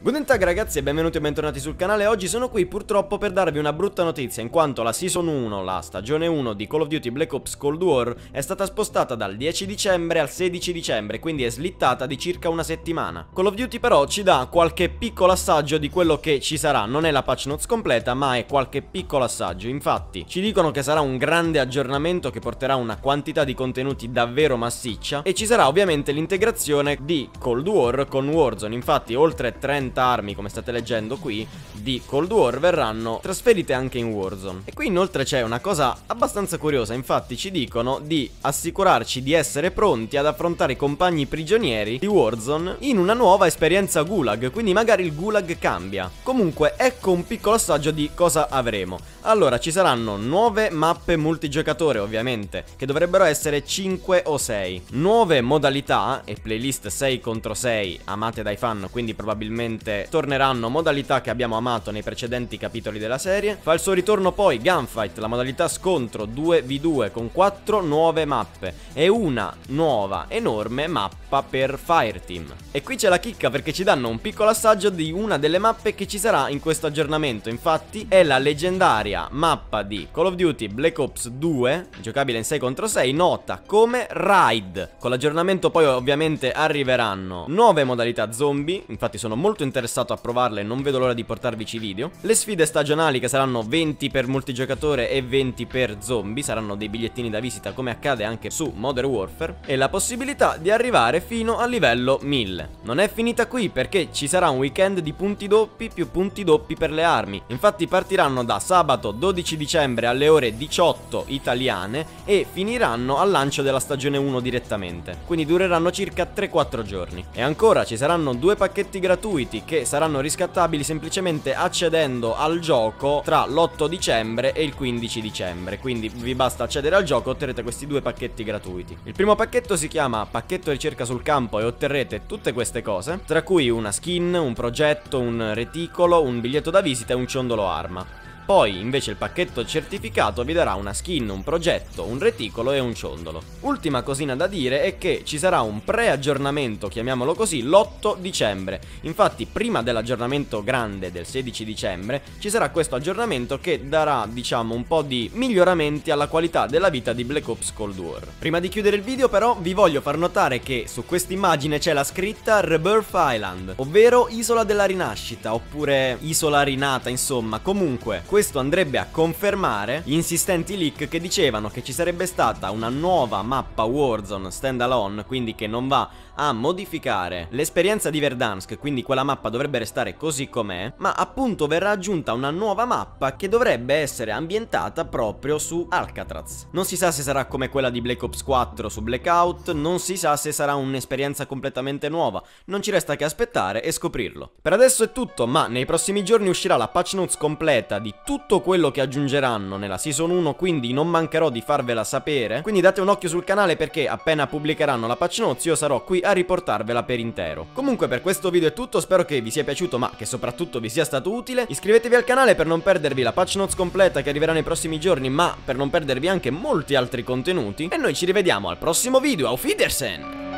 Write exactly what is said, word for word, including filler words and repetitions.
Guten Tag ragazzi e benvenuti e bentornati sul canale. Oggi sono qui purtroppo per darvi una brutta notizia, in quanto la Season uno, la stagione uno di Call of Duty Black Ops Cold War è stata spostata dal dieci dicembre al sedici dicembre, quindi è slittata di circa una settimana. Call of Duty però ci dà qualche piccolo assaggio di quello che ci sarà, non è la patch notes completa ma è qualche piccolo assaggio. Infatti ci dicono che sarà un grande aggiornamento che porterà una quantità di contenuti davvero massiccia e ci sarà ovviamente l'integrazione di Cold War con Warzone. Infatti oltre trenta armi, come state leggendo qui, di Cold War verranno trasferite anche in Warzone. E qui inoltre c'è una cosa abbastanza curiosa, infatti ci dicono di assicurarci di essere pronti ad affrontare i compagni prigionieri di Warzone in una nuova esperienza Gulag, quindi magari il Gulag cambia. Comunque ecco un piccolo assaggio di cosa avremo. Allora ci saranno nuove mappe multigiocatore ovviamente, che dovrebbero essere cinque o sei, nuove modalità e playlist sei contro sei amate dai fan, quindi probabilmente torneranno modalità che abbiamo amato nei precedenti capitoli della serie. Fa il suo ritorno poi Gunfight, la modalità scontro due vu due con quattro nuove mappe e una nuova enorme mappa per Fireteam. E qui c'è la chicca perché ci danno un piccolo assaggio di una delle mappe che ci sarà in questo aggiornamento. Infatti è la leggendaria mappa di Call of Duty Black Ops due, giocabile in sei contro sei, nota come Raid. Con l'aggiornamento poi ovviamente arriveranno nuove modalità zombie, infatti sono molto interessato a provarle e non vedo l'ora di portarvici video. Le sfide stagionali che saranno venti per multigiocatore e venti per zombie, saranno dei bigliettini da visita come accade anche su Modern Warfare, e la possibilità di arrivare fino al livello mille. Non è finita qui perché ci sarà un weekend di punti doppi più punti doppi per le armi. Infatti partiranno da sabato dodici dicembre alle ore diciotto italiane e finiranno al lancio della stagione uno direttamente, quindi dureranno circa tre quattro giorni. E ancora ci saranno due pacchetti gratuiti che saranno riscattabili semplicemente accedendo al gioco tra l'otto dicembre e il quindici dicembre, quindi vi basta accedere al gioco e otterrete questi due pacchetti gratuiti. Il primo pacchetto si chiama pacchetto ricerca sul campo e otterrete tutte queste cose, tra cui una skin, un progetto, un reticolo, un biglietto da visita e un ciondolo arma. Poi invece il pacchetto certificato vi darà una skin, un progetto, un reticolo e un ciondolo. Ultima cosina da dire è che ci sarà un pre-aggiornamento, chiamiamolo così, l'otto dicembre. Infatti prima dell'aggiornamento grande del sedici dicembre ci sarà questo aggiornamento che darà, diciamo, un po' di miglioramenti alla qualità della vita di Black Ops Cold War. Prima di chiudere il video però vi voglio far notare che su quest'immagine c'è la scritta Rebirth Island, ovvero Isola della Rinascita oppure Isola Rinata, insomma. Comunque questo andrebbe a confermare gli insistenti leak che dicevano che ci sarebbe stata una nuova mappa Warzone standalone, quindi che non va a modificare l'esperienza di Verdansk, quindi quella mappa dovrebbe restare così com'è, ma appunto verrà aggiunta una nuova mappa che dovrebbe essere ambientata proprio su Alcatraz. Non si sa se sarà come quella di Black Ops quattro su Blackout, non si sa se sarà un'esperienza completamente nuova, non ci resta che aspettare e scoprirlo. Per adesso è tutto, ma nei prossimi giorni uscirà la patch notes completa di tutto quello che aggiungeranno nella Season uno, quindi non mancherò di farvela sapere, quindi date un occhio sul canale perché appena pubblicheranno la patch notes io sarò qui a riportarvela per intero. Comunque per questo video è tutto, spero che vi sia piaciuto ma che soprattutto vi sia stato utile. Iscrivetevi al canale per non perdervi la patch notes completa che arriverà nei prossimi giorni, ma per non perdervi anche molti altri contenuti, e noi ci rivediamo al prossimo video. Auf Wiedersehen!